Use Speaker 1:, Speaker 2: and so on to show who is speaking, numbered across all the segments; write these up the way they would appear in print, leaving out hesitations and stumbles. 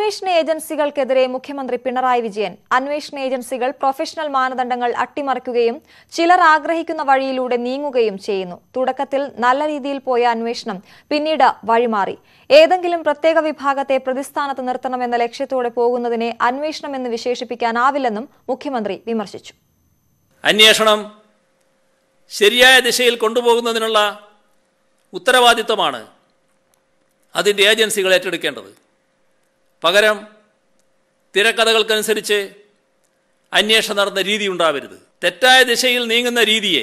Speaker 1: അന്വേഷണ ഏജൻസികൾക്കെതിരെ മുഖ്യമന്ത്രി പിണറായി വിജയൻ അന്വേഷണ ഏജൻസികൾ പ്രൊഫഷണൽ മാനദണ്ഡങ്ങൾ അട്ടിമറിക്കുകയും ചിലർ ആഗ്രഹിക്കുന്ന വഴിയിലൂടെ നീങ്ങുകയും ചെയ്യുന്നു. തുടക്കത്തിൽ നല്ല രീതിയിൽ പോയ അന്വേഷണം പിന്നീട് വഴിമാറി. ഏതെങ്കിലും പ്രത്യേക വിഭാഗത്തെ പ്രതിസ്ഥാനത്ത് നിർത്തണമെന്ന ലക്ഷ്യത്തോടെ പോകുന്നതിനെ അന്വേഷണമെന്ന് വിശേഷിപ്പിക്കാനാവില്ലെന്നും മുഖ്യമന്ത്രി വിമർശിച്ചു.
Speaker 2: അന്വേഷണം ശരിയായ ദിശയിൽ കൊണ്ടുപോകുന്നതിനുള്ള ഉത്തരവാദിത്തമാണ് അതിൻ്റെ ഏജൻസികൾ ഏറ്റെടുക്കേണ്ടത്. പകരം തിരക്കഥകൾക്കനുസരിച്ച് അന്വേഷണം നടന്ന രീതി ഉണ്ടാവരുത്. തെറ്റായ ദിശയിൽ നീങ്ങുന്ന രീതിയെ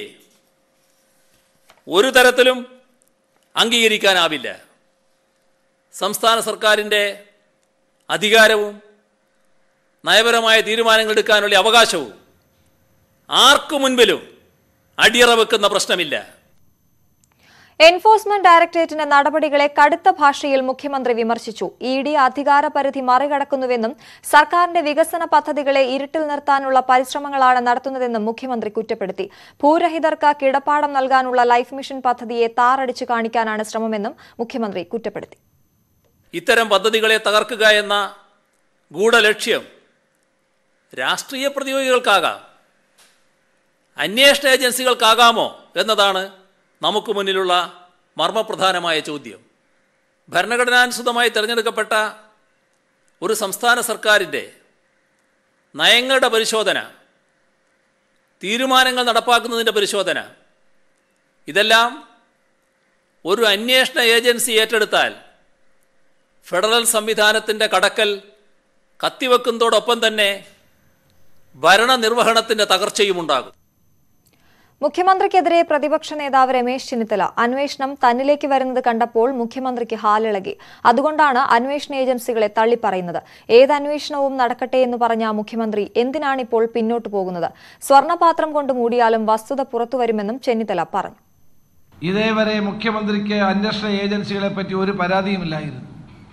Speaker 2: ഒരു തരത്തിലും അംഗീകരിക്കാനാവില്ല. സംസ്ഥാന സർക്കാരിൻ്റെ അധികാരവും നയപരമായ തീരുമാനങ്ങൾ എടുക്കാനുള്ള അവകാശവും ആർക്കു മുൻപിലും അടിയറ വെക്കുന്ന പ്രശ്നമില്ല.
Speaker 1: എൻഫോഴ്സ്മെന്റ് ഡയറക്ടറേറ്റിന്റെ നടപടികളെ കടുത്ത ഭാഷയിൽ മുഖ്യമന്ത്രി വിമർശിച്ചു. ഇഡി അധികാര പരിധി മറികടക്കുന്നുവെന്നും സർക്കാരിന്റെ വികസന പദ്ധതികളെ ഇരുട്ടിൽ നിർത്താനുള്ള പരിശ്രമങ്ങളാണ് നടത്തുന്നതെന്നും മുഖ്യമന്ത്രി കുറ്റപ്പെടുത്തി. ഭൂരഹിതർക്ക് കിടപ്പാടം നൽകാനുള്ള ലൈഫ് മിഷൻ പദ്ധതിയെ താറടിച്ചു കാണിക്കാനാണ് ശ്രമമെന്നും മുഖ്യമന്ത്രി കുറ്റപ്പെടുത്തി.
Speaker 2: ഇത്തരം പദ്ധതികളെ തകർക്കുക എന്ന ഗൂഢലക്ഷ്യം രാഷ്ട്രീയ പ്രതിയോഗികൾക്കാകാം, അന്വേഷണ ഏജൻസികൾക്കാകാമോ എന്നതാണ് നമുക്ക് മുന്നിലുള്ള മർമ്മപ്രധാനമായ ചോദ്യം. ഭരണഘടനാനുസൃതമായി തിരഞ്ഞെടുക്കപ്പെട്ട ഒരു സംസ്ഥാന സർക്കാരിൻ്റെ നയങ്ങളുടെ പരിശോധന, തീരുമാനങ്ങൾ നടപ്പാക്കുന്നതിൻ്റെ പരിശോധന, ഇതെല്ലാം ഒരു അന്വേഷണ ഏജൻസി ഏറ്റെടുത്താൽ ഫെഡറൽ സംവിധാനത്തിൻ്റെ കടക്കൽ കത്തിവെക്കുന്നതോടൊപ്പം തന്നെ ഭരണനിർവഹണത്തിൻ്റെ തകർച്ചയും ഉണ്ടാകും.
Speaker 1: മുഖ്യമന്ത്രിക്കെതിരെ പ്രതിപക്ഷ നേതാവ് രമേശ് ചെന്നിത്തല അന്വേഷണം തന്നിലേക്ക് വരുന്നത് കണ്ടപ്പോൾ മുഖ്യമന്ത്രിക്ക് ഹാലിളകി. അതുകൊണ്ടാണ് അന്വേഷണ ഏജൻസികളെ തള്ളിപ്പറയുന്നത്. ഏത് അന്വേഷണവും നടക്കട്ടെ എന്ന് പറഞ്ഞ മുഖ്യമന്ത്രി എന്തിനാണിപ്പോൾ പിന്നോട്ട് പോകുന്നത്? സ്വർണ്ണപാത്രം കൊണ്ട് മൂടിയാലും വസ്തുത പുറത്തുവരുമെന്നും ചെന്നിത്തല പറഞ്ഞു.
Speaker 3: ഇതേവരെ മുഖ്യമന്ത്രിക്ക് അന്വേഷണ ഏജൻസികളെ പറ്റി ഒരു പരാതിയുമില്ലായിരുന്നു.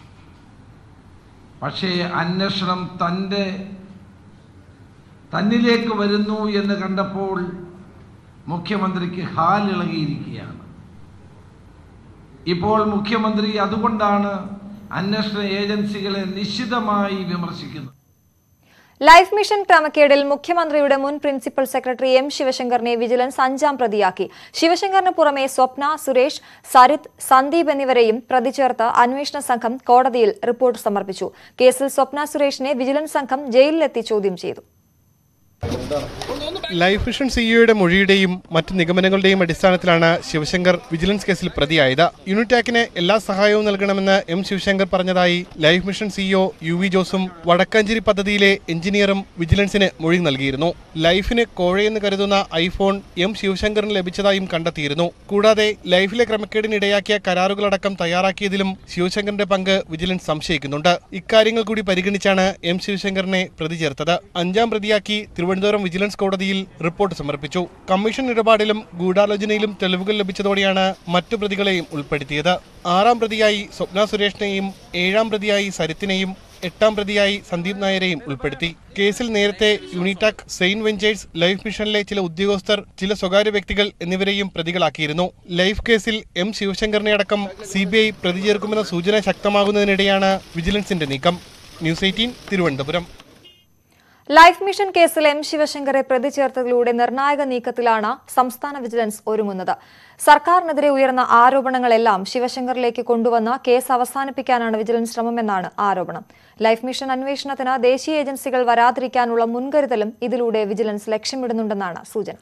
Speaker 3: പക്ഷേ അന്വേഷണം തന്നിലേക്ക് വരുന്നു എന്ന് കണ്ടപ്പോൾ മുഖ്യമന്ത്രിക്ക് ഹാലിളകിയിരിക്കുകയാണ്. ഇപ്പോൾ മുഖ്യമന്ത്രി അതുകൊണ്ടാണ് അന്വേഷണ ഏജൻസികളെ നിശിതമായി വിമർശിക്കുന്നത്.
Speaker 1: ലൈഫ് മിഷൻ ക്രമക്കേടിൽ മുഖ്യമന്ത്രിയുടെ മുൻ പ്രിൻസിപ്പൽ സെക്രട്ടറി എം ശിവശങ്കറിനെ വിജിലൻസ് 5ാം പ്രതിയാക്കി. ശിവശങ്കറിന് പുറമെ സ്വപ്ന, സുരേഷ്, സരിത്, സന്ദീപ് എന്നിവരെയും പ്രതി ചേർത്ത് അന്വേഷണ സംഘം കോടതിയിൽ റിപ്പോർട്ട് സമർപ്പിച്ചു. കേസിൽ സ്വപ്ന സുരേഷിനെ വിജിലൻസ് സംഘം ജയിലിലെത്തി ചോദ്യം ചെയ്തു.
Speaker 4: ലൈഫ് മിഷൻ സിഇഒയുടെ മൊഴിയുടെയും മറ്റ് നിഗമനങ്ങളുടെയും അടിസ്ഥാനത്തിലാണ് ശിവശങ്കർ വിജിലൻസ് കേസിൽ പ്രതിയായത്. യൂണിടാക്കിന് എല്ലാ സഹായവും നൽകണമെന്ന് എം ശിവശങ്കർ പറഞ്ഞതായി ലൈഫ് മിഷൻ സിഇഒ UV ജോസും വടക്കാഞ്ചേരി പദ്ധതിയിലെ എഞ്ചിനീയറും വിജിലൻസിന് മൊഴി നൽകിയിരുന്നു. ലൈഫിന് കോഴയെന്ന് കരുതുന്ന ഐഫോൺ എം ശിവശങ്കറിന് ലഭിച്ചതായും കണ്ടെത്തിയിരുന്നു. കൂടാതെ ലൈഫിലെ ക്രമക്കേടിനിടയാക്കിയ കരാറുകളടക്കം തയ്യാറാക്കിയതിലും ശിവശങ്കറിന്റെ പങ്ക് വിജിലൻസ് സംശയിക്കുന്നുണ്ട്. ഇക്കാര്യങ്ങൾ കൂടി പരിഗണിച്ചാണ് എം ശിവശങ്കറിനെ പ്രതി ചേർത്തത്. 5ാം പ്രതിയാക്കി തിരുവനന്തപുരം വിജിലൻസ് കോടതിയിൽ റിപ്പോർട്ട് സമർപ്പിച്ചു. കമ്മീഷൻ ഇടപാടിലും ഗൂഢാലോചനയിലും തെളിവുകൾ ലഭിച്ചതോടെയാണ് മറ്റു പ്രതികളെയും ഉൾപ്പെടുത്തിയത്. 6ാം പ്രതിയായി സ്വപ്ന സുരേഷിനെയും 7ാം പ്രതിയായി സരിത്തിനെയും 8ാം പ്രതിയായി സന്ദീപ് നായരെയും ഉൾപ്പെടുത്തി. കേസിൽ നേരത്തെ യൂണിടാക്, സെയിന്റ് വെഞ്ചേഴ്സ്, ലൈഫ് മിഷനിലെ ചില ഉദ്യോഗസ്ഥർ, ചില സ്വകാര്യ വ്യക്തികൾ എന്നിവരെയും പ്രതികളാക്കിയിരുന്നു. ലൈഫ് കേസിൽ എം ശിവശങ്കറിനെ അടക്കം CBI പ്രതി ചേർക്കുമെന്ന സൂചന ശക്തമാകുന്നതിനിടെയാണ് വിജിലൻസിന്റെ നീക്കം. ന്യൂസ് 18 തിരുവനന്തപുരം.
Speaker 1: ലൈഫ് മിഷൻ കേസിൽ എം ശിവശങ്കറെ പ്രതി ചേർത്തതിലൂടെ നിർണായക നീക്കത്തിലാണ് സംസ്ഥാന വിജിലൻസ് ഒരുങ്ങുന്നത്. സർക്കാരിനെതിരെ ഉയർന്ന ആരോപണങ്ങളെല്ലാം ശിവശങ്കറിലേക്ക് കൊണ്ടുവന്ന് കേസ് അവസാനിപ്പിക്കാനാണ് വിജിലൻസ് ശ്രമമെന്നാണ് ആരോപണം. ലൈഫ് മിഷൻ അന്വേഷണത്തിന് ദേശീയ ഏജൻസികൾ വരാതിരിക്കാനുള്ള മുൻകരുതലും ഇതിലൂടെ വിജിലൻസ് ലക്ഷ്യമിടുന്നുണ്ടെന്നാണ് സൂചന.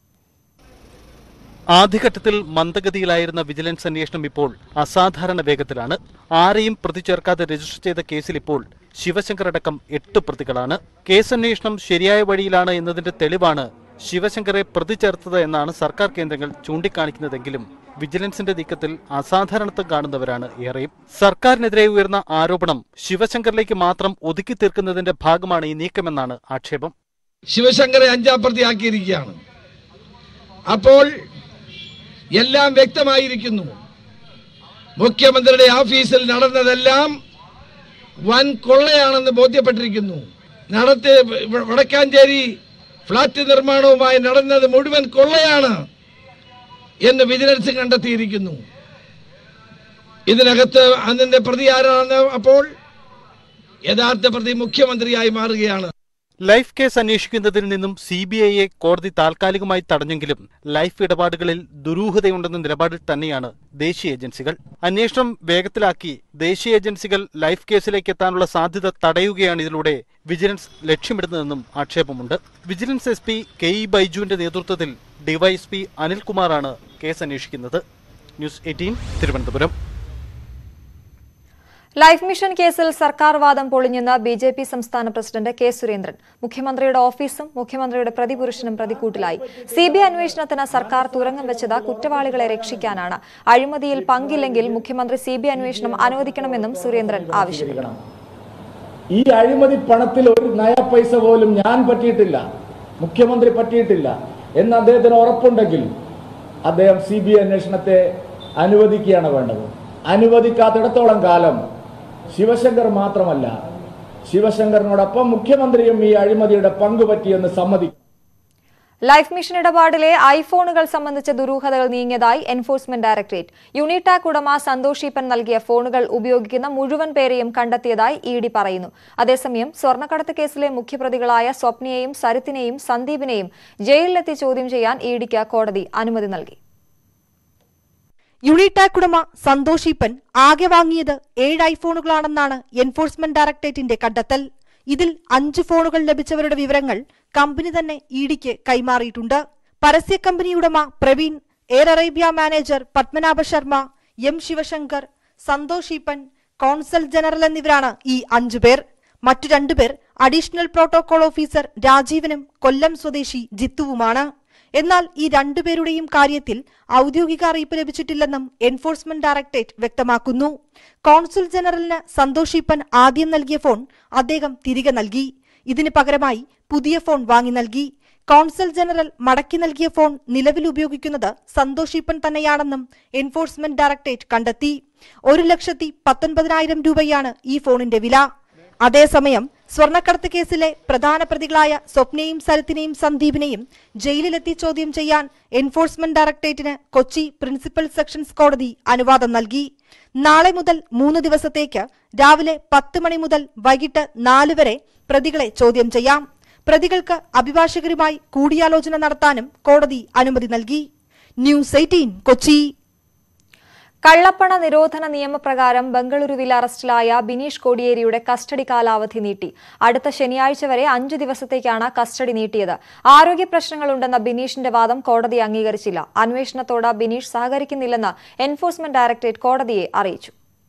Speaker 5: ആദ്യഘട്ടത്തിൽ മന്ദഗതിയിലായിരുന്ന വിജിലൻസ് അന്വേഷണം ഇപ്പോൾ അസാധാരണ വേഗത്തിലാണ്. ആരെയും പ്രതി ചേർക്കാതെ രജിസ്റ്റർ ചെയ്ത കേസിൽ ഇപ്പോൾ ശിവശങ്കർ അടക്കം 8 പ്രതികളാണ്. കേസന്വേഷണം ശരിയായ വഴിയിലാണ് എന്നതിന്റെ തെളിവാണ് ശിവശങ്കറെ പ്രതി ചേർത്തത് എന്നാണ് സർക്കാർ കേന്ദ്രങ്ങൾ ചൂണ്ടിക്കാണിക്കുന്നതെങ്കിലും വിജിലൻസിന്റെ നീക്കത്തിൽ അസാധാരണത്വം കാണുന്നവരാണ് ഏറെയും. സർക്കാരിനെതിരെ ഉയർന്ന ആരോപണം ശിവശങ്കറിലേക്ക് മാത്രം ഒതുക്കി തീർക്കുന്നതിന്റെ ഭാഗമാണ് ഈ നീക്കമെന്നാണ് ആക്ഷേപം.
Speaker 3: ശിവശങ്കറെ 5ാം പ്രതിയാക്കിയിരിക്കുകയാണ്. അപ്പോൾ എല്ലാം വ്യക്തമായിരിക്കുന്നു. മുഖ്യമന്ത്രിയുടെ ഓഫീസിൽ നടന്നതെല്ലാം വൻ കൊള്ളയാണെന്ന് ബോധ്യപ്പെട്ടിരിക്കുന്നു. വടക്കാഞ്ചേരി ഫ്ളാറ്റ് നിർമ്മാണവുമായി നടന്നത് മുഴുവൻ കൊള്ളയാണ് എന്ന് വിജിലൻസ് കണ്ടെത്തിയിരിക്കുന്നു. ഇതിനകത്ത് അതിന്റെ പ്രതി ആരാണെന്ന് അപ്പോൾ യഥാർത്ഥ പ്രതി മുഖ്യമന്ത്രിയായി മാറുകയാണ്.
Speaker 5: ലൈഫ് കേസ് അന്വേഷിക്കുന്നതിൽ നിന്നും CBIയെ കോടതി താൽക്കാലികമായി തടഞ്ഞെങ്കിലും ലൈഫ് ഇടപാടുകളിൽ ദുരൂഹതയുണ്ടെന്ന നിലപാടിൽ തന്നെയാണ് ദേശീയ ഏജൻസികൾ. അന്വേഷണം വേഗത്തിലാക്കി ദേശീയ ഏജൻസികൾ ലൈഫ് കേസിലേക്ക് എത്താനുള്ള സാധ്യത തടയുകയാണ് ഇതിലൂടെ വിജിലൻസ് ലക്ഷ്യമിടുന്നതെന്നും ആക്ഷേപമുണ്ട്. വിജിലൻസ് SP KE ബൈജുവിന്റെ നേതൃത്വത്തിൽ ഡിവൈഎസ്പി അനിൽകുമാറാണ് കേസ് അന്വേഷിക്കുന്നത്. ന്യൂസ് 18 തിരുവനന്തപുരം.
Speaker 1: ലൈഫ് മിഷൻ കേസിൽ സർക്കാർ വാദം പൊളിഞ്ഞെന്ന് BJP സംസ്ഥാന പ്രസിഡന്റ് K. സുരേന്ദ്രൻ. മുഖ്യമന്ത്രിയുടെ ഓഫീസും മുഖ്യമന്ത്രിയുടെ പ്രതിപുരുഷനും പ്രതിക്കൂട്ടിലായി. CBI അന്വേഷണത്തിന് സർക്കാർ തുരങ്കം വെച്ചത് കുറ്റവാളികളെ രക്ഷിക്കാനാണ്. അഴിമതിയിൽ പങ്കില്ലെങ്കിൽ മുഖ്യമന്ത്രി CBI അന്വേഷണം അനുവദിക്കണമെന്നും സുരേന്ദ്രൻ ആവശ്യപ്പെട്ടു.
Speaker 6: ഈ അഴിമതി പണത്തിൽ ഒരു നയ പൈസ പോലും ഞാൻ പറ്റിയിട്ടില്ല, മുഖ്യമന്ത്രി പറ്റിയിട്ടില്ല എന്ന് അദ്ദേഹത്തിന് ഉറപ്പുണ്ടെങ്കിൽ അദ്ദേഹം CBI അന്വേഷണത്തെ അനുവദിക്കുകയാണ് വേണ്ടത്. അനുവദിക്കാത്തിടത്തോളം കാലം ശിവശങ്കർ മാത്രമല്ല, ശിവശങ്കറിനോടൊപ്പം മുഖ്യമന്ത്രിയും ഈ അഴിമതിയുടെ പങ്കുപറ്റിയെന്ന് സമ്മതിക്കും.
Speaker 1: ലൈഫ് മിഷൻ ഇടപാടിലെ ഐഫോണുകൾ സംബന്ധിച്ച ദുരൂഹതകൾ നീങ്ങിയതായി എൻഫോഴ്സ്മെന്റ് ഡയറക്ടറേറ്റ്. യൂണിടാക് ഉടമ സന്തോഷ് ഈപ്പൻ നൽകിയ ഫോണുകൾ ഉപയോഗിക്കുന്ന മുഴുവൻ പേരെയും കണ്ടെത്തിയതായി ED പറയുന്നു. അതേസമയം സ്വർണ്ണക്കടത്ത് കേസിലെ മുഖ്യപ്രതികളായ സ്വപ്നയെയും സരിത്തിനെയും സന്ദീപിനെയും ജയിലിലെത്തി ചോദ്യം ചെയ്യാൻ EDക്ക് കോടതി അനുമതി നൽകി.
Speaker 7: യൂണിടാക് ഉടമ സന്തോഷ് ഈപ്പൻ ആകെ വാങ്ങിയത് 7 ഐഫോണുകളാണെന്നാണ് എൻഫോഴ്സ്മെന്റ് ഡയറക്ടറേറ്റിന്റെ കണ്ടെത്തൽ. ഇതിൽ 5 ഫോണുകൾ ലഭിച്ചവരുടെ വിവരങ്ങൾ കമ്പനി തന്നെ EDക്ക് കൈമാറിയിട്ടുണ്ട്. പരസ്യ കമ്പനി ഉടമ Praveen, air Arabia manager Padmanabha Sharma, M. Sivasankar, Santhosh Eappen, consul general എന്നിവരാണ് ഈ 5 പേർ. മറ്റു 2 പേർ അഡീഷണൽ പ്രോട്ടോകോൾ ഓഫീസർ രാജീവനും കൊല്ലം സ്വദേശി ജിത്തുവുമാണ്. എന്നാൽ ഈ 2 പേരുടെയും കാര്യത്തിൽ ഔദ്യോഗിക അറിയിപ്പ് ലഭിച്ചിട്ടില്ലെന്നും എൻഫോഴ്സ്മെന്റ് ഡയറക്ടറേറ്റ് വ്യക്തമാക്കുന്നു. കോൺസുൽ ജനറലിന് സന്തോഷ് ഈപ്പൻ ആദ്യം നൽകിയ ഫോൺ അദ്ദേഹം തിരികെ നൽകി. ഇതിന് പകരമായി പുതിയ ഫോൺ വാങ്ങി നൽകി. കോൺസൽ ജനറൽ മടക്കി നൽകിയ ഫോൺ നിലവിൽ ഉപയോഗിക്കുന്നത് സന്തോഷ് ഈപ്പൻ തന്നെയാണെന്നും എൻഫോഴ്സ്മെന്റ് ഡയറക്ടറേറ്റ് കണ്ടെത്തി. 1,19,000 രൂപയാണ് ഈ ഫോണിന്റെ വില. അതേസമയം സ്വർണ്ണക്കടത്ത് കേസിലെ പ്രധാന പ്രതികളായ സ്വപ്നയെയും സരിത്തിനെയും സന്ദീപിനെയും ജയിലിലെത്തി ചോദ്യം ചെയ്യാൻ എൻഫോഴ്സ്മെന്റ് ഡയറക്ടറേറ്റിന് കൊച്ചി പ്രിൻസിപ്പൽ സെഷൻസ് കോടതി അനുവാദം നൽകി. നാളെ മുതൽ 3 ദിവസത്തേക്ക് രാവിലെ 10 മണി മുതൽ വൈകിട്ട് 4 വരെ പ്രതികളെ ചോദ്യം ചെയ്യാം. പ്രതികൾക്ക് അഭിഭാഷകരുമായി കൂടിയാലോചന നടത്താനും കോടതി അനുമതി നൽകി. ന്യൂസ് 18 കൊച്ചി.
Speaker 1: കള്ളപ്പണ നിരോധന നിയമപ്രകാരം ബംഗളൂരുവിൽ അറസ്റ്റിലായ ബിനീഷ് കോടിയേരിയുടെ കസ്റ്റഡി കാലാവധി നീട്ടി. അടുത്ത ശനിയാഴ്ച വരെ 5 ദിവസത്തേക്കാണ് കസ്റ്റഡി നീട്ടിയത്. ആരോഗ്യ പ്രശ്നങ്ങളുണ്ടെന്ന ബിനീഷിന്റെ വാദം കോടതി അംഗീകരിച്ചില്ല. അന്വേഷണത്തോട് ബിനീഷ് സഹകരിക്കുന്നില്ലെന്ന് എൻഫോഴ്സ്മെന്റ് ഡയറക്ടറേറ്റ് കോടതിയെ അറിയിച്ചു.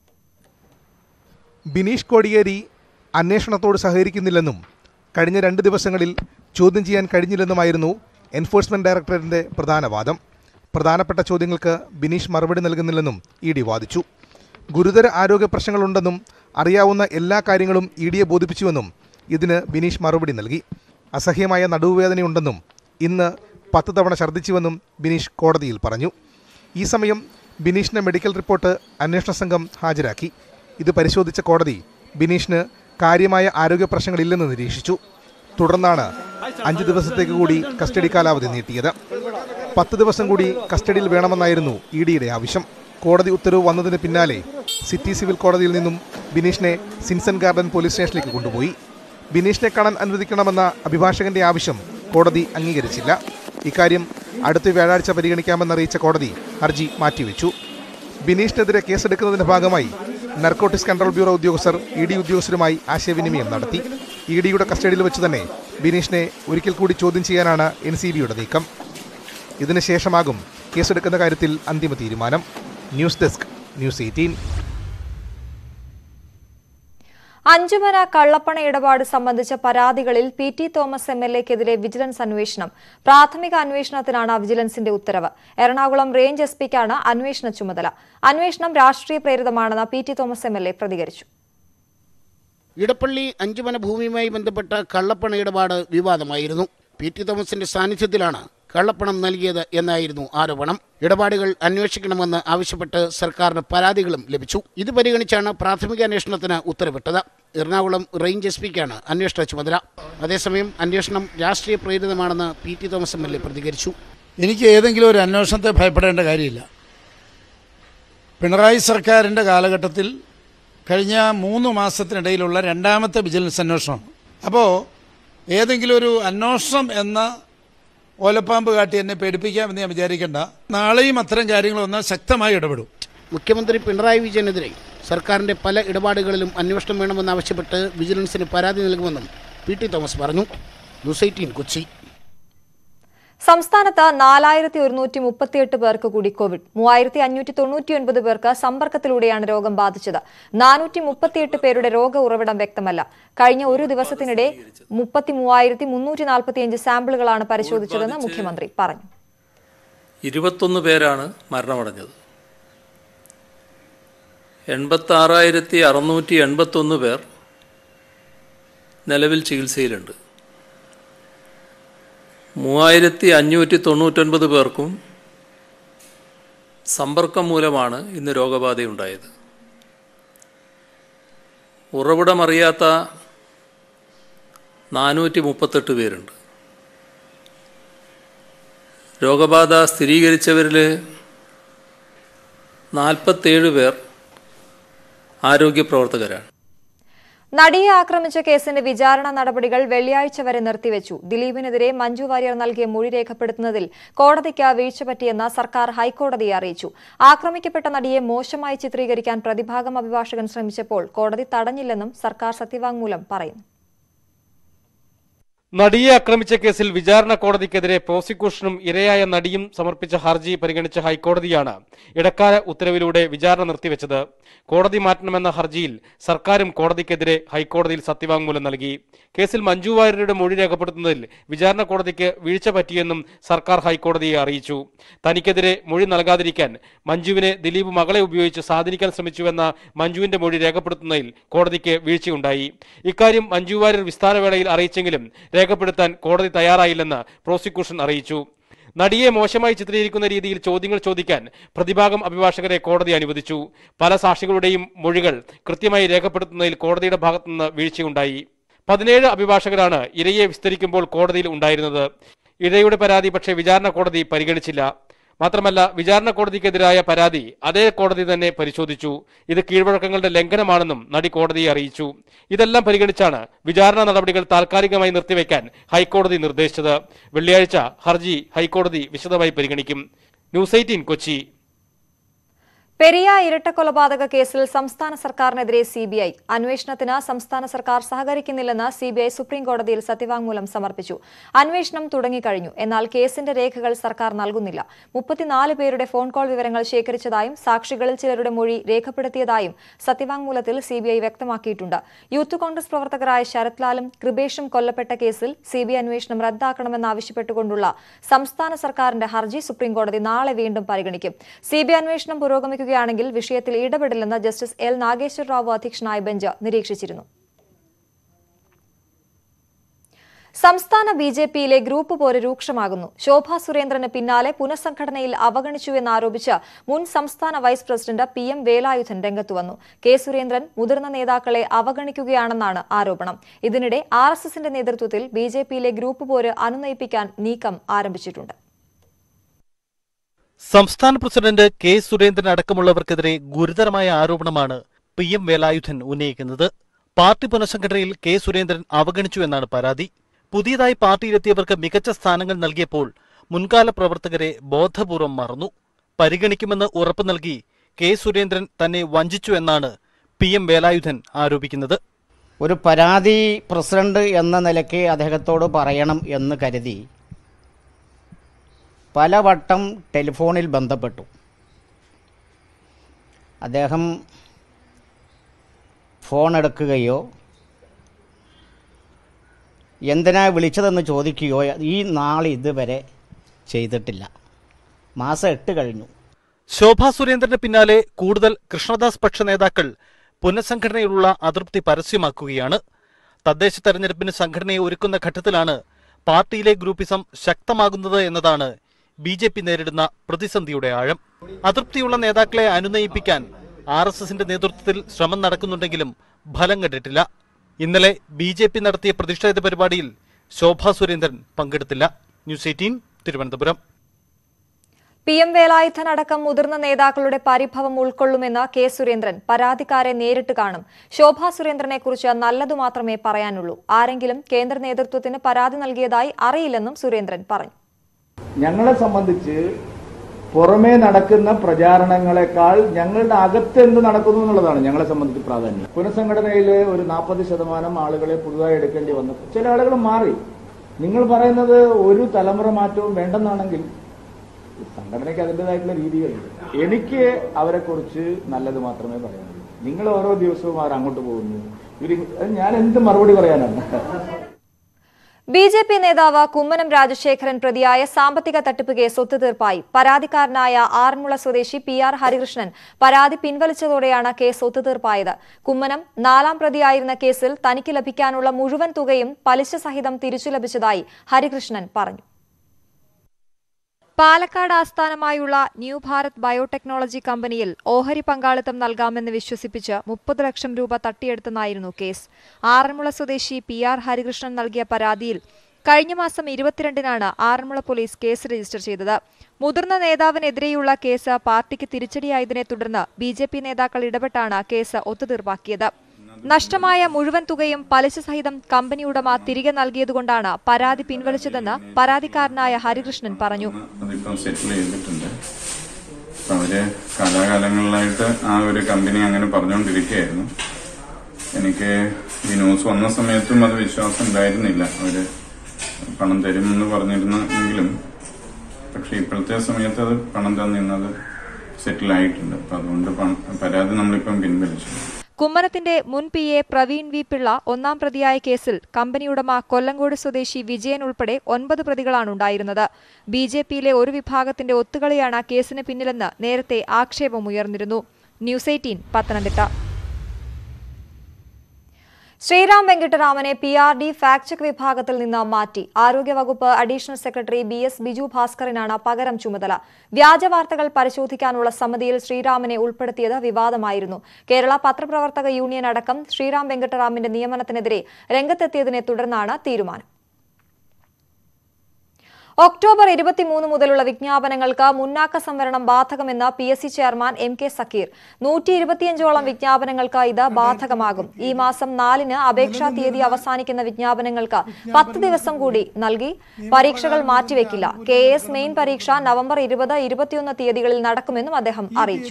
Speaker 8: ബിനീഷ് കോടിയേരി അന്വേഷണത്തോട് സഹകരിക്കുന്നില്ലെന്നും കഴിഞ്ഞ 2 ദിവസങ്ങളിൽ ചോദ്യം ചെയ്യാൻ കഴിഞ്ഞില്ലെന്നുമായിരുന്നു എൻഫോഴ്സ്മെന്റ് ഡയറക്ടറേറ്റിന്റെ പ്രധാന വാദം. പ്രധാനപ്പെട്ട ചോദ്യങ്ങൾക്ക് ബിനീഷ് മറുപടി നൽകുന്നില്ലെന്നും ED വാദിച്ചു. ഗുരുതര ആരോഗ്യ പ്രശ്നങ്ങളുണ്ടെന്നും അറിയാവുന്ന എല്ലാ കാര്യങ്ങളും EDയെ ബോധിപ്പിച്ചുവെന്നും ഇതിന് ബിനീഷ് മറുപടി നൽകി. അസഹ്യമായ നടുവുവേദനയുണ്ടെന്നും ഇന്ന് 10 തവണ ഛർദ്ദിച്ചുവെന്നും ബിനീഷ് കോടതിയിൽ പറഞ്ഞു. ഈ സമയം ബിനീഷിന്റെ മെഡിക്കൽ റിപ്പോർട്ട് അന്വേഷണ സംഘം ഹാജരാക്കി. ഇത് പരിശോധിച്ച കോടതി ബിനീഷിന് കാര്യമായ ആരോഗ്യ പ്രശ്നങ്ങളില്ലെന്ന് നിരീക്ഷിച്ചു. തുടർന്നാണ് 5 ദിവസത്തേക്ക് കൂടി കസ്റ്റഡി കാലാവധി നീട്ടിയത്. 10 ദിവസം കൂടി കസ്റ്റഡിയിൽ വേണമെന്നായിരുന്നു EDയുടെ ആവശ്യം. കോടതി ഉത്തരവ് വന്നതിന് പിന്നാലെ സിറ്റി സിവിൽ കോടതിയിൽ നിന്നും ബിനീഷിനെ സിൻസൺ ഗാർഡൻ പോലീസ് സ്റ്റേഷനിലേക്ക് കൊണ്ടുപോയി. ബിനീഷിനെ കാണാൻ അനുവദിക്കണമെന്ന അഭിഭാഷകന്റെ ആവശ്യം കോടതി അംഗീകരിച്ചില്ല. ഇക്കാര്യം അടുത്ത വ്യാഴാഴ്ച പരിഗണിക്കാമെന്നറിയിച്ച കോടതി ഹർജി മാറ്റിവെച്ചു. ബിനീഷിനെതിരെ കേസെടുക്കുന്നതിന്റെ ഭാഗമായി നർക്കോട്ടിക്സ് കൺട്രോൾ ബ്യൂറോ ഉദ്യോഗസ്ഥർ ED ഉദ്യോഗസ്ഥരുമായി ആശയവിനിമയം നടത്തി. EDയുടെ കസ്റ്റഡിയിൽ വെച്ച് തന്നെ ബിനീഷിനെ ഒരിക്കൽ കൂടി ചോദ്യം ചെയ്യാനാണ് NCBയുടെ നീക്കം. ഇതിനുശേഷമാകും കേസെടുക്കുന്ന കാര്യത്തിൽ അന്തിമ തീരുമാനം. News desk, news 18.
Speaker 1: അഞ്ചുമന കള്ളപ്പണ ഇടപാട് സംബന്ധിച്ച പരാതികളിൽ PT തോമസ് MLAക്കെതിരെ വിജിലൻസ് അന്വേഷണം. പ്രാഥമിക അന്വേഷണത്തിനാണ് വിജിലൻസിന്റെ ഉത്തരവ്. എറണാകുളം റേഞ്ച് SPക്കാണ് അന്വേഷണ ചുമതല. അന്വേഷണം രാഷ്ട്രീയ പ്രേരിതമാണെന്ന് PT തോമസ് MLA പ്രതികരിച്ചു.
Speaker 9: ഇടപ്പള്ളി അഞ്ചുമന ഭൂമിയുമായി ബന്ധപ്പെട്ട കള്ളപ്പണ ഇടപാട് വിവാദമായിരുന്നു. PT തോമസിന്റെ സാന്നിധ്യത്തിലാണ് കള്ളപ്പണം നൽകിയത് എന്നായിരുന്നു ആരോപണം. ഇടപാടുകൾ അന്വേഷിക്കണമെന്ന് ആവശ്യപ്പെട്ട് സർക്കാരിന് പരാതികളും ലഭിച്ചു. ഇത് പരിഗണിച്ചാണ് പ്രാഥമിക അന്വേഷണത്തിന് ഉത്തരവിട്ടത്. എറണാകുളം റേഞ്ച് SPക്കാണ് അന്വേഷണ ചുമതല. അതേസമയം അന്വേഷണം രാഷ്ട്രീയ പ്രേരിതമാണെന്ന് PT തോമസ് MLA പ്രതികരിച്ചു.
Speaker 10: എനിക്ക് ഏതെങ്കിലും ഒരു അന്വേഷണത്തെ ഭയപ്പെടേണ്ട കാര്യമില്ല. പിണറായി സർക്കാരിൻ്റെ കാലഘട്ടത്തിൽ കഴിഞ്ഞ 3 മാസത്തിനിടയിലുള്ള രണ്ടാമത്തെ വിജിലൻസ് അന്വേഷണം. അപ്പോൾ ഏതെങ്കിലും ഒരു അന്വേഷണം എന്ന ഓലപ്പാമ്പ് കാട്ടി എന്നെ പേടിപ്പിക്കാമെന്ന് ഞാൻ വിചാരിക്കേണ്ട. നാളെയും അത്തരം കാര്യങ്ങൾ വന്നാൽ ശക്തമായി ഇടപെടും.
Speaker 9: മുഖ്യമന്ത്രി പിണറായി വിജയനെതിരെ സർക്കാരിന്റെ പല ഇടപാടുകളിലും അന്വേഷണം വേണമെന്നാവശ്യപ്പെട്ട് വിജിലൻസിന് പരാതി നൽകുമെന്നും PT തോമസ് പറഞ്ഞു. ന്യൂസ് 18 കൊച്ചി.
Speaker 1: സംസ്ഥാനത്ത് 4138 പേർക്ക് കൂടി കോവിഡ്. 3599 പേർക്ക് സമ്പർക്കത്തിലൂടെയാണ് രോഗം ബാധിച്ചത്. 438 പേരുടെ രോഗ ഉറവിടം വ്യക്തമല്ല. കഴിഞ്ഞ ഒരു ദിവസത്തിനിടെ 33,345 സാമ്പിളുകളാണ് പരിശോധിച്ചതെന്ന് മുഖ്യമന്ത്രി പറഞ്ഞു.
Speaker 2: 21 പേരാണ് മരണമടഞ്ഞത്. 86,681 പേർ നിലവിൽ ചികിത്സയിലുണ്ട്. 3599 പേർക്കും സമ്പർക്കം മൂലമാണ് ഇന്ന് രോഗബാധയുണ്ടായത്. ഉറവിടമറിയാത്ത 438 പേരുണ്ട്. രോഗബാധ സ്ഥിരീകരിച്ചവരിൽ 47 പേർ ആരോഗ്യപ്രവർത്തകരാണ്.
Speaker 1: നടിയെ ആക്രമിച്ച കേസിന്റെ വിചാരണ നടപടികൾ വെള്ളിയാഴ്ച വരെ നിർത്തിവെച്ചു. ദിലീപിനെതിരെ മഞ്ജു വാര്യർ നൽകിയ മൊഴി രേഖപ്പെടുത്തുന്നതിൽ കോടതിക്ക് വീഴ്ച പറ്റിയെന്ന് സർക്കാർ ഹൈക്കോടതിയെ അറിയിച്ചു. ആക്രമിക്കപ്പെട്ട നടിയെ മോശമായി ചിത്രീകരിക്കാൻ പ്രതിഭാഗം അഭിഭാഷകൻ ശ്രമിച്ചപ്പോൾ കോടതി തടഞ്ഞില്ലെന്നും സർക്കാർ സത്യവാങ്മൂലം പറയുന്നു.
Speaker 5: നടിയെ ആക്രമിച്ച കേസിൽ വിചാരണ കോടതിക്കെതിരെ പ്രോസിക്യൂഷനും ഇരയായ നടിയും സമർപ്പിച്ച ഹർജി പരിഗണിച്ച ഹൈക്കോടതിയാണ് ഇടക്കാല ഉത്തരവിലൂടെ വിചാരണ നിർത്തിവെച്ചത്. കോടതി മാറ്റണമെന്ന ഹർജിയിൽ സർക്കാരും കോടതിക്കെതിരെ ഹൈക്കോടതിയിൽ സത്യവാങ്മൂലം നൽകി. കേസിൽ മഞ്ജു വാര്യരുടെ മൊഴി രേഖപ്പെടുത്തുന്നതിൽ വിചാരണ കോടതിക്ക് വീഴ്ച പറ്റിയെന്നും സർക്കാർ ഹൈക്കോടതിയെ അറിയിച്ചു. തനിക്കെതിരെ മൊഴി നൽകാതിരിക്കാൻ മഞ്ജുവിനെ ദിലീപ് മകളെ ഉപയോഗിച്ച് സ്വാധീനിക്കാൻ ശ്രമിച്ചുവെന്ന മഞ്ജുവിന്റെ മൊഴി രേഖപ്പെടുത്തുന്നതിൽ കോടതിക്ക് വീഴ്ചയുണ്ടായി. ഇക്കാര്യം മഞ്ജു വാര്യർ വിസ്താരവേളയിൽ അറിയിച്ചെങ്കിലും രേഖപ്പെടുത്താൻ കോടതി തയ്യാറായില്ലെന്ന് പ്രോസിക്യൂഷൻ അറിയിച്ചു. നടിയെ മോശമായി ചിത്രീകരിക്കുന്ന രീതിയിൽ ചോദ്യങ്ങൾ ചോദിക്കാൻ പ്രതിഭാഗം അഭിഭാഷകരെ കോടതി അനുവദിച്ചു. പല സാക്ഷികളുടെയും മൊഴികൾ കൃത്യമായി രേഖപ്പെടുത്തുന്നതിൽ കോടതിയുടെ ഭാഗത്തുനിന്ന് വീഴ്ചയുണ്ടായി. 17 അഭിഭാഷകരാണ് ഇരയെ വിസ്തരിക്കുമ്പോൾ കോടതിയിൽ ഉണ്ടായിരുന്നത്. ഇരയുടെ പരാതി പക്ഷേ വിചാരണ കോടതി പരിഗണിച്ചില്ല. മാത്രമല്ല, വിചാരണ കോടതിക്കെതിരായ പരാതി അതേ കോടതി തന്നെ പരിശോധിച്ചു. ഇത് കീഴ്വഴക്കങ്ങളുടെ ലംഘനമാണെന്നും നടി കോടതിയെ അറിയിച്ചു. ഇതെല്ലാം പരിഗണിച്ചാണ് വിചാരണ നടപടികൾ താൽക്കാലികമായി നിർത്തിവെക്കാൻ ഹൈക്കോടതി നിർദ്ദേശിച്ചത്. വെള്ളിയാഴ്ച ഹർജി ഹൈക്കോടതി വിശദമായി പരിഗണിക്കും. ന്യൂസ് 18 കൊച്ചി.
Speaker 1: പെരിയ ഇരട്ടക്കൊലപാതക കേസിൽ സംസ്ഥാന സർക്കാരിനെതിരെ CBI. അന്വേഷണത്തിന് സംസ്ഥാന സർക്കാർ സഹകരിക്കുന്നില്ലെന്ന് CBI സുപ്രീംകോടതിയിൽ സത്യവാങ്മൂലം സമർപ്പിച്ചു. അന്വേഷണം തുടങ്ങിക്കഴിഞ്ഞു, എന്നാൽ കേസിന്റെ രേഖകൾ സർക്കാർ നൽകുന്നില്ല. 34 പേരുടെ ഫോൺ കോൾ വിവരങ്ങൾ ശേഖരിച്ചതായും സാക്ഷികളിൽ ചിലരുടെ മൊഴി രേഖപ്പെടുത്തിയതായും സത്യവാങ്മൂലത്തിൽ CBI വ്യക്തമാക്കിയിട്ടുണ്ട്. യൂത്ത് കോൺഗ്രസ് പ്രവർത്തകരായ ശരത് ലാലും കൃപേഷും കൊല്ലപ്പെട്ട കേസിൽ CBI അന്വേഷണം റദ്ദാക്കണമെന്നാവശ്യപ്പെട്ടുകൊണ്ടുള്ള സംസ്ഥാന സർക്കാരിന്റെ ഹർജി സുപ്രീംകോടതി നാളെ വീണ്ടും പരിഗണിക്കും. CBI അന്വേഷണം പുരോഗമിക്കുകയാണെങ്കിൽ വിഷയത്തിൽ ഇടപെടില്ലെന്ന് ജസ്റ്റിസ് L. നാഗേശ്വർ റാവു അധ്യക്ഷനായ ബെഞ്ച് നിരീക്ഷിച്ചിരുന്നു. സംസ്ഥാന BJPയിലെ ഗ്രൂപ്പ് പോര് രൂക്ഷമാകുന്നു. ശോഭാ സുരേന്ദ്രന് പിന്നാലെ പുനഃസംഘടനയിൽ അവഗണിച്ചുവെന്നാരോപിച്ച് മുൻ സംസ്ഥാന വൈസ് പ്രസിഡന്റ് PM വേലായുധൻ രംഗത്തുവന്നു. K. സുരേന്ദ്രൻ മുതിർന്ന നേതാക്കളെ അവഗണിക്കുകയാണെന്നാണ് ആരോപണം. ഇതിനിടെ RSSന്റെ നേതൃത്വത്തിൽ BJPയിലെ ഗ്രൂപ്പ് പോര് അനുനയിപ്പിക്കാൻ നീക്കം ആരംഭിച്ചിട്ടുണ്ട്.
Speaker 5: സംസ്ഥാന പ്രസിഡന്റ് K. സുരേന്ദ്രൻ അടക്കമുള്ളവർക്കെതിരെ ഗുരുതരമായ ആരോപണമാണ് PM വേലായുധൻ ഉന്നയിക്കുന്നത്. Party പുനഃസംഘടനയിൽ K. സുരേന്ദ്രൻ അവഗണിച്ചു എന്നാണ് പരാതി. പുതിയതായി പാർട്ടിയിലെത്തിയവർക്ക് മികച്ച സ്ഥാനങ്ങൾ നൽകിയപ്പോൾ മുൻകാല പ്രവർത്തകരെ ബോധപൂർവം മറന്നു. പരിഗണിക്കുമെന്ന് ഉറപ്പു നൽകി K. സുരേന്ദ്രൻ തന്നെ വഞ്ചിച്ചു എന്നാണ് PM വേലായുധൻ ആരോപിക്കുന്നത്.
Speaker 11: ഒരു പരാതി പ്രസിഡന്റ് എന്ന നിലയ്ക്ക് അദ്ദേഹത്തോട് പറയണം എന്ന് കരുതി പലവട്ടം ടെലിഫോണിൽ ബന്ധപ്പെട്ടു. അദ്ദേഹം ഫോൺ എടുക്കുകയോ എന്തിനാ വിളിച്ചതെന്ന് ചോദിക്കുകയോ ഈ നാളെ ഇതുവരെ ചെയ്തിട്ടില്ല. മാസം 8 കഴിഞ്ഞു.
Speaker 5: ശോഭാ സുരേന്ദ്രന് പിന്നാലെ കൂടുതൽ കൃഷ്ണദാസ് പക്ഷ നേതാക്കൾ പുനഃസംഘടനയിലുള്ള അതൃപ്തി പരസ്യമാക്കുകയാണ്. തദ്ദേശ തെരഞ്ഞെടുപ്പിന് സംഘടനയെ ഒരുക്കുന്ന ഘട്ടത്തിലാണ് പാർട്ടിയിലെ ഗ്രൂപ്പിസം ശക്തമാകുന്നത് എന്നതാണ് BJP നേരിടുന്ന പ്രതിസന്ധിയുടെ ആഴം. അതൃപ്തിയുള്ള നേതാക്കളെ അനുനയിപ്പിക്കാൻ RSSന്റെ നേതൃത്വത്തിൽ ശ്രമം നടക്കുന്നുണ്ടെങ്കിലും ഫലം കണ്ടിട്ടില്ല. ഇന്നലെ BJP നടത്തിയ പ്രതിഷേധ പരിപാടിയിൽ ശോഭാ സുരേന്ദ്രൻ പങ്കെടുത്തില്ല. ന്യൂസ് 18 തിരുവനന്തപുരം.
Speaker 1: PM വേലായുധൻ അടക്കം മുതിർന്ന നേതാക്കളുടെ പരിഭവം ഉൾക്കൊള്ളുമെന്ന് കെ സുരേന്ദ്രൻ. പരാതിക്കാരെ നേരിട്ട് കാണും. ശോഭാ സുരേന്ദ്രനെക്കുറിച്ച് നല്ലതു മാത്രമേ പറയാനുള്ളൂ. ആരെങ്കിലും കേന്ദ്ര നേതൃത്വത്തിന് പരാതി നൽകിയതായി അറിയില്ലെന്നും സുരേന്ദ്രൻ പറഞ്ഞു.
Speaker 6: ഞങ്ങളെ സംബന്ധിച്ച് പുറമേ നടക്കുന്ന പ്രചാരണങ്ങളെക്കാൾ ഞങ്ങളുടെ അകത്ത് എന്ത് നടക്കുന്നു എന്നുള്ളതാണ് ഞങ്ങളെ സംബന്ധിച്ച് പ്രാധാന്യം. പുനഃസംഘടനയിൽ ഒരു 40% ആളുകളെ പുതുതായി എടുക്കേണ്ടി വന്നു. ചില ആളുകൾ മാറി. നിങ്ങൾ പറയുന്നത് ഒരു തലമുറ മാറ്റവും വേണ്ടെന്നാണെങ്കിൽ സംഘടനയ്ക്ക് അതിൻ്റെതായിട്ടുള്ള രീതികളുണ്ട്. എനിക്ക് അവരെ കുറിച്ച് നല്ലത് മാത്രമേ പറയാനുള്ളൂ. നിങ്ങൾ ഓരോ ദിവസവും അവർ അങ്ങോട്ട് പോകുന്നു. ഞാൻ എന്ത് മറുപടി പറയാനാണ്?
Speaker 1: BJP നേതാവ് കുമ്മനം രാജശേഖരൻ പ്രതിയായ സാമ്പത്തിക തട്ടിപ്പ് കേസ് ഒത്തുതീർപ്പായി. പരാതിക്കാരനായ ആറന്മുള സ്വദേശി PR ഹരികൃഷ്ണൻ പരാതി പിൻവലിച്ചതോടെയാണ് കേസ് ഒത്തുതീർപ്പായത്. കുമ്മനം 4ാം പ്രതിയായിരുന്ന കേസിൽ തനിക്ക് ലഭിക്കാനുള്ള മുഴുവൻ തുകയും പലിശ സഹിതം തിരിച്ചു ലഭിച്ചതായി ഹരികൃഷ്ണൻ പറഞ്ഞു. പാലക്കാട് ആസ്ഥാനമായുള്ള ന്യൂ ഭാരത് ബയോടെക്നോളജി കമ്പനിയിൽ ഓഹരി പങ്കാളിത്തം നൽകാമെന്ന് വിശ്വസിപ്പിച്ച് 30 ലക്ഷം രൂപ തട്ടിയെടുത്തെന്നായിരുന്നു കേസ്. ആറന്മുള സ്വദേശി PR ഹരികൃഷ്ണൻ നൽകിയ പരാതിയിൽ കഴിഞ്ഞ മാസം 22-നാണ് ആറന്മുള പോലീസ് കേസ് രജിസ്റ്റർ ചെയ്തത്. മുതിർന്ന നേതാവിനെതിരെയുള്ള കേസ് പാർട്ടിക്ക് തിരിച്ചടിയായതിനെ തുടർന്ന് BJP നേതാക്കൾ ഇടപെട്ടാണ് കേസ് ഒത്തുതീർപ്പാക്കിയത്. നഷ്ടമായ മുഴുവൻ തുകയും പലിശ സഹിതം കമ്പനി ഉടമ തിരികെ നൽകിയതുകൊണ്ടാണ് പരാതി പിൻവലിച്ചതെന്ന് പരാതിക്കാരനായ ഹരികൃഷ്ണൻ പറഞ്ഞു.
Speaker 12: അവര് കാലാകാലങ്ങളിലായിട്ട് ആ ഒരു കമ്പനി അങ്ങനെ പറഞ്ഞുകൊണ്ടിരിക്കുകയായിരുന്നു. എനിക്ക് ഈ ന്യൂസ് വന്ന സമയത്തും അത് വിശ്വാസം ഉണ്ടായിരുന്നില്ല. അവര് പണം തരുമെന്ന് പറഞ്ഞിരുന്നെങ്കിലും പക്ഷെ ഇപ്പോഴത്തെ സമയത്ത് അത് പണം തന്നിരുന്നത് സെറ്റിലായിട്ടുണ്ട്. അപ്പൊ അതുകൊണ്ട് പരാതി നമ്മളിപ്പം പിൻവലിച്ചു.
Speaker 1: കുമ്മനത്തിന്റെ മുൻ PA പ്രവീൺ V. പിള്ള 1ാം പ്രതിയായ കേസിൽ കമ്പനി ഉടമ കൊല്ലങ്കോട് സ്വദേശി വിജയൻ ഉൾപ്പെടെ 9 പ്രതികളാണ് ഉണ്ടായിരുന്നത്. BJPയിലെ ഒരു വിഭാഗത്തിന്റെ ഒത്തുകളിയാണ് കേസിന് പിന്നിലെന്ന് നേരത്തെ ആക്ഷേപമുയർന്നിരുന്നു. ന്യൂസ് 18 പത്തനംതിട്ട. ശ്രീറാം വെങ്കിട്ടരാമനെ PRD ഫാക്ട് ചെക്ക് വിഭാഗത്തിൽ നിന്ന് മാറ്റി. ആരോഗ്യവകുപ്പ് അഡീഷണൽ സെക്രട്ടറി BS ബിജു ഭാസ്കറിനാണ് പകരം ചുമതല. വ്യാജ വാർത്തകൾ പരിശോധിക്കാനുള്ള സമിതിയിൽ ശ്രീറാമിനെ ഉൾപ്പെടുത്തിയത് വിവാദമായിരുന്നു. കേരള പത്രപ്രവർത്തക യൂണിയൻ അടക്കം ശ്രീറാം വെങ്കിട്ടരാമന്റെ നിയമനത്തിനെതിരെ രംഗത്തെത്തിയതിനെ തുടർന്നാണ് തീരുമാനം. ഒക്ടോബർ 23 മുതലുള്ള വിജ്ഞാപനങ്ങൾക്ക് മുന്നാക്ക സംവരണം ബാധകമെന്ന് PSC ചെയർമാൻ MK സക്കീർ. 125ഓളം വിജ്ഞാപനങ്ങൾക്ക് ഇത് ബാധകമാകും. ഈ മാസം 4-ന് അപേക്ഷാ തീയതി അവസാനിക്കുന്ന വിജ്ഞാപനങ്ങൾക്ക് 10 ദിവസം കൂടി നൽകി. പരീക്ഷകൾ മാറ്റിവെക്കില്ല. KS മെയിൻ പരീക്ഷ നവംബർ 20, 21 തീയതികളിൽ നടക്കുമെന്നും അദ്ദേഹം അറിയിച്ചു.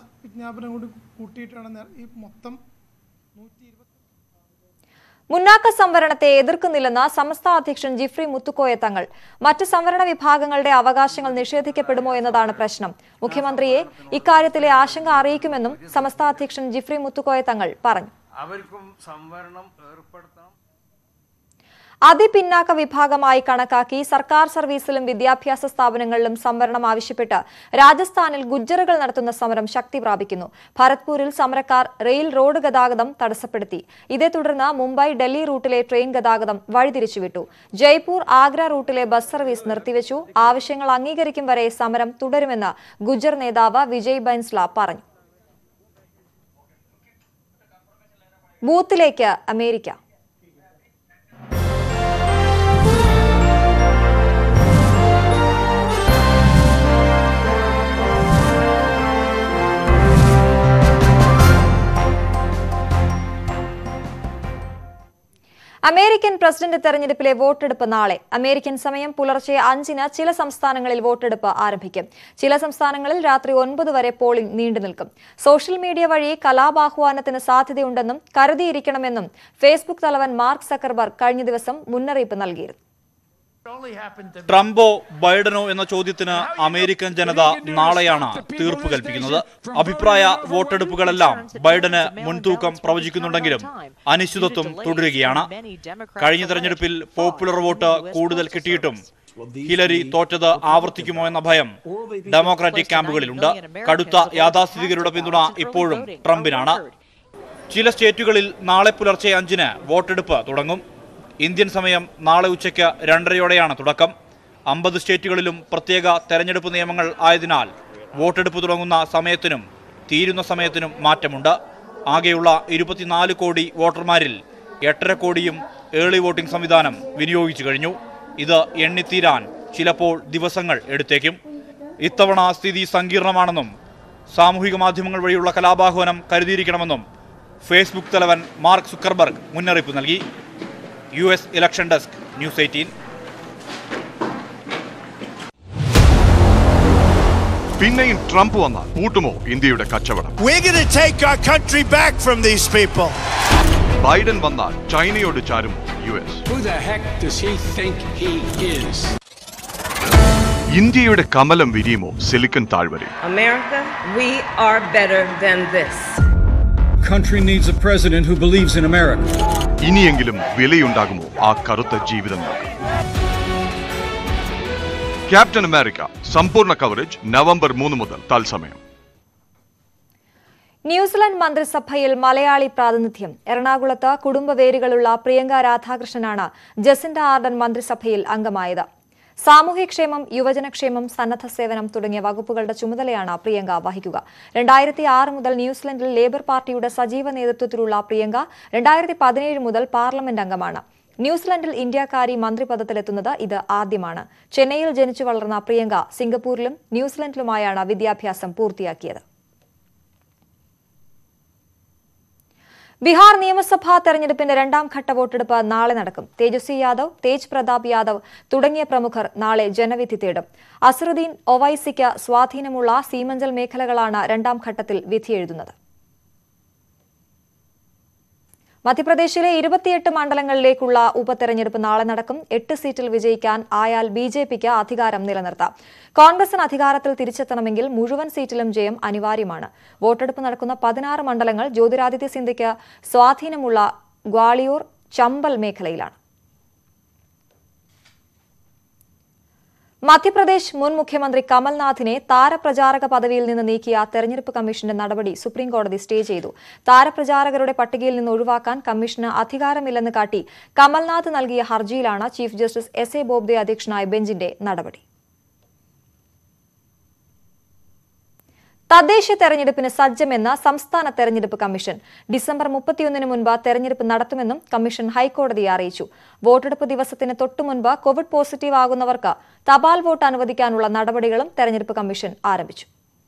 Speaker 1: മുന്നാക്ക സംവരണത്തെ എതിർക്കുന്നില്ലെന്ന് സമസ്ത അധ്യക്ഷൻ ജിഫ്രി മുത്തുക്കോയ തങ്ങൾ. മറ്റ് സംവരണ വിഭാഗങ്ങളുടെ അവകാശങ്ങൾ നിഷേധിക്കപ്പെടുമോ എന്നതാണ് പ്രശ്നം. മുഖ്യമന്ത്രിയെ ഇക്കാര്യത്തിലെ ആശങ്ക അറിയിക്കുമെന്നും സമസ്ത അധ്യക്ഷൻ ജിഫ്രി മുത്തുക്കോയ തങ്ങൾ പറഞ്ഞു. അതിപിന്നാക്ക വിഭാഗമായി കണക്കാക്കി സർക്കാർ സർവീസിലും വിദ്യാഭ്യാസ സ്ഥാപനങ്ങളിലും സംവരണം ആവശ്യപ്പെട്ട് രാജസ്ഥാനിൽ ഗുജ്ജറുകൾ നടത്തുന്ന സമരം ശക്തി പ്രാപിക്കുന്നു. ഭരത്പൂരിൽ സമരക്കാർ റോഡ് ഗതാഗതം തടസ്സപ്പെടുത്തി. ഇതേ തുടർന്ന് മുംബൈ ഡൽഹി റൂട്ടിലെ ട്രെയിൻ ഗതാഗതം വഴിതിരിച്ചുവിട്ടു. ജയ്പൂർ ആഗ്ര റൂട്ടിലെ ബസ് സർവീസ് നിർത്തിവെച്ചു. ആവശ്യങ്ങൾ അംഗീകരിക്കും വരെ സമരം തുടരുമെന്ന് ഗുജ്ജർ നേതാവ് വിജയ് ബൻസ്ല പറഞ്ഞു. ബൂത്തിലേക്ക് അമേരിക്ക. അമേരിക്കൻ പ്രസിഡന്റ് തെരഞ്ഞെടുപ്പിലെ വോട്ടെടുപ്പ് നാളെ. അമേരിക്കൻ സമയം പുലർച്ചെ 5-ന് ചില സംസ്ഥാനങ്ങളിൽ വോട്ടെടുപ്പ് ആരംഭിക്കും. ചില സംസ്ഥാനങ്ങളിൽ രാത്രി 9 വരെ പോളിംഗ് നീണ്ടുനിൽക്കും. സോഷ്യൽ മീഡിയ വഴി കലാപാഹ്വാനത്തിന് സാധ്യതയുണ്ടെന്നും കരുതിയിരിക്കണമെന്നും ഫേസ്ബുക്ക് തലവൻ മാർക്ക് സക്കർബർഗ് കഴിഞ്ഞ ദിവസം മുന്നറിയിപ്പ് നൽകിയിരുന്നു.
Speaker 13: ട്രംപോ ബൈഡനോ എന്ന ചോദ്യത്തിന് അമേരിക്കൻ ജനത നാളെയാണ് തീർപ്പ് കൽപ്പിക്കുന്നത്. അഭിപ്രായ വോട്ടെടുപ്പുകളെല്ലാം ബൈഡന് മുൻതൂക്കം പ്രവചിക്കുന്നുണ്ടെങ്കിലും അനിശ്ചിതത്വം തുടരുകയാണ്. കഴിഞ്ഞ തെരഞ്ഞെടുപ്പിൽ പോപ്പുലർ വോട്ട് കൂടുതൽ കിട്ടിയിട്ടും ഹിലരി തോറ്റത് ആവർത്തിക്കുമോ എന്ന ഭയം ഡെമോക്രാറ്റിക് ക്യാമ്പുകളിലുണ്ട്. കടുത്ത യാഥാസ്ഥിതികരുടെ പിന്തുണ ഇപ്പോഴും ട്രംപിനാണ്. ചില സ്റ്റേറ്റുകളിൽ നാളെ പുലർച്ചെ 5-ന് വോട്ടെടുപ്പ് തുടങ്ങും. ഇന്ത്യൻ സമയം നാളെ ഉച്ചയ്ക്ക് 2:30-യോടെയാണ് തുടക്കം. 50 സ്റ്റേറ്റുകളിലും പ്രത്യേക തെരഞ്ഞെടുപ്പ് നിയമങ്ങൾ ആയതിനാൽ വോട്ടെടുപ്പ് തുടങ്ങുന്ന സമയത്തിനും തീരുന്ന സമയത്തിനും മാറ്റമുണ്ട്. ആകെയുള്ള 24 കോടി വോട്ടർമാരിൽ 8.5 കോടിയും ഏർലി വോട്ടിംഗ് സംവിധാനം വിനിയോഗിച്ചു കഴിഞ്ഞു. ഇത് എണ്ണിത്തീരാൻ ചിലപ്പോൾ ദിവസങ്ങൾ എടുത്തേക്കും. ഇത്തവണ സ്ഥിതി സങ്കീർണമാണെന്നും സാമൂഹിക മാധ്യമങ്ങൾ വഴിയുള്ള കലാപാഹ്വാനം കരുതിയിരിക്കണമെന്നും ഫേസ്ബുക്ക് തലവൻ മാർക്ക് സുക്കർബർഗ് മുന്നറിയിപ്പ് നൽകി. US election desk, news 18.
Speaker 14: പിന്നെയും ട്രംപ് വന്നാൽ കൂട്ടുമോ ഇന്ത്യയുടെ കച്ചവടം? ബൈഡൻ വന്നാൽ ചൈനയോട് ചാരുമോ US? ഇന്ത്യയുടെ കമലം വിരിയുമോ സിലിക്കൺ താഴ്വരയിൽ?
Speaker 15: America, we are better than this.
Speaker 16: Country needs a president who believes in America.
Speaker 14: ഇനിയെങ്കിലും വിലയുണ്ടാകുമോ ആ കറുത്ത ജീവിതങ്ങൾക്ക്? ക്യാപ്റ്റൻ അമേരിക്ക സമ്പൂർണ്ണ കവറേജ് നവംബർ 3 മുതൽ തത്സമയം.
Speaker 1: ന്യൂസിലൻഡ് മന്ത്രിസഭയിൽ മലയാളി പ്രാതിനിധ്യം. എറണാകുളത്ത് കുടുംബവേരുകളുള്ള പ്രിയങ്ക രാധാകൃഷ്ണനാണ് ജസിന്ത ആർഡൻ മന്ത്രിസഭയിൽ അംഗമായത്. സാമൂഹ്യക്ഷേമം, യുവജനക്ഷേമം, സന്നദ്ധ സേവനം തുടങ്ങിയ വകുപ്പുകളുടെ ചുമതലയാണ് പ്രിയങ്ക വഹിക്കുക. 2006 മുതൽ ന്യൂസിലൻഡിൽ ലേബർ പാർട്ടിയുടെ സജീവ നേതൃത്വത്തിലുള്ള പ്രിയങ്ക 2017 മുതൽ പാർലമെന്റ് അംഗമാണ്. ന്യൂസിലൻഡിൽ ഇന്ത്യക്കാരി മന്ത്രിപദത്തിലെത്തുന്നത് ഇത് ആദ്യമാണ്. ചെന്നൈയിൽ ജനിച്ചു വളർന്ന പ്രിയങ്ക സിംഗപ്പൂരിലും ന്യൂസിലൻഡിലുമായാണ് വിദ്യാഭ്യാസം പൂർത്തിയാക്കിയത്. ബീഹാർ നിയമസഭാ തെരഞ്ഞെടുപ്പിന്റെ 2ാം ഘട്ട വോട്ടെടുപ്പ് നാളെ നടക്കും. തേജസ്വി യാദവ്, തേജ് പ്രതാപ് യാദവ് തുടങ്ങിയ പ്രമുഖർ നാളെ ജനവിധി തേടും. അസറുദ്ദീൻ ഒവൈസിക്ക് സ്വാധീനമുള്ള സീമഞ്ചൽ മേഖലകളാണ് 2ാം ഘട്ടത്തിൽ വിധിയെഴുതുന്നത്. മധ്യപ്രദേശിലെ 28 മണ്ഡലങ്ങളിലേക്കുള്ള ഉപതെരഞ്ഞെടുപ്പ് നാളെ നടക്കും. 8 സീറ്റിൽ വിജയിക്കാൻ ആയാൽ BJPക്ക് അധികാരം നിലനിർത്താം. കോൺഗ്രസിന് അധികാരത്തിൽ തിരിച്ചെത്തണമെങ്കിൽ മുഴുവൻ സീറ്റിലും ജയം അനിവാര്യമാണ്. വോട്ടെടുപ്പ് നടക്കുന്ന 16 മണ്ഡലങ്ങൾ ജ്യോതിരാദിത്യ സിന്ധ്യയ്ക്ക് സ്വാധീനമുള്ള ഗ്വാളിയോർ, ചമ്പൽ മേഖലയിലാണ്. മധ്യപ്രദേശ് മുൻ മുഖ്യമന്ത്രി കമൽനാഥിനെ താരപ്രചാരക പദവിയിൽ നിന്ന് നീക്കിയ തെരഞ്ഞെടുപ്പ് കമ്മീഷന്റെ നടപടി സുപ്രീംകോടതി സ്റ്റേ ചെയ്തു. താരപ്രചാരകരുടെ പട്ടികയിൽ നിന്ന് ഒഴിവാക്കാൻ കമ്മീഷന് അധികാരമില്ലെന്ന് കാട്ടി കമൽനാഥ് നൽകിയ ഹർജിയിലാണ് ചീഫ് ജസ്റ്റിസ് SA ബോബ്ദെ അധ്യക്ഷനായ ബെഞ്ചിന്റെ നടപടി. തദ്ദേശ തെരഞ്ഞെടുപ്പിന് സജ്ജമെന്ന സംസ്ഥാന തെരഞ്ഞെടുപ്പ് കമ്മീഷൻ. ഡിസംബർ 31 മുൻപ് തെരഞ്ഞെടുപ്പ് നടത്തുമെന്നും കമ്മീഷൻ ഹൈക്കോടതിയെ അറിയിച്ചു. വോട്ടെടുപ്പ് ദിവസത്തിന് തൊട്ടുമുൻപ് കോവിഡ് പോസിറ്റീവ് ആകുന്നവർക്ക് തപാൽ വോട്ട് അനുവദിക്കാനുള്ള നടപടികളും തെരഞ്ഞെടുപ്പ് കമ്മീഷൻ ആരംഭിച്ചു.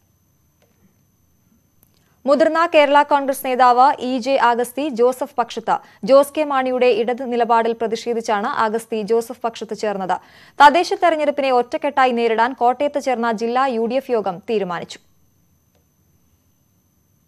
Speaker 1: മുതിർന്ന കേരള കോൺഗ്രസ് നേതാവ് EJ അഗസ്തി ജോസഫ് പക്ഷത്ത് ജോസ് കെ മാണിയുടെ ഇടത് നിലപാടിൽ പ്രതിഷേധിച്ചാണ് അഗസ്തി ജോസഫ് പക്ഷത്ത് ചേർന്നത്. തദ്ദേശ തെരഞ്ഞെടുപ്പിനെ ഒറ്റക്കെട്ടായി നേരിടാൻ കോട്ടയത്ത് ചേർന്ന ജില്ലാ UDF യോഗം തീരുമാനിച്ചു.